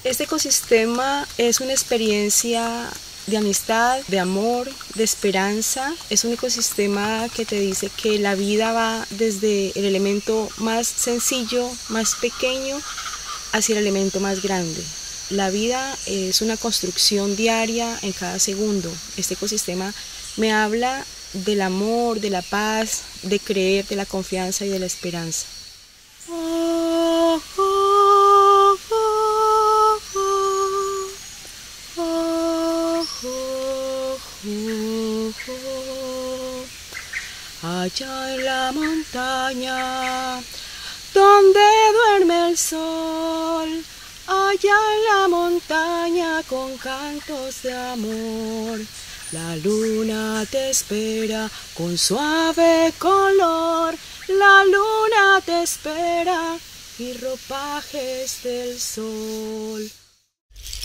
Este ecosistema es una experiencia de amistad, de amor, de esperanza. Es un ecosistema que te dice que la vida va desde el elemento más sencillo, más pequeño, hacia el elemento más grande. La vida es una construcción diaria en cada segundo. Este ecosistema me habla del amor, de la paz, de creer, de la confianza y de la esperanza. Allá en la montaña, donde duerme el sol, allá en la montaña con cantos de amor, la luna te espera con suave color, la luna te espera y ropajes del sol.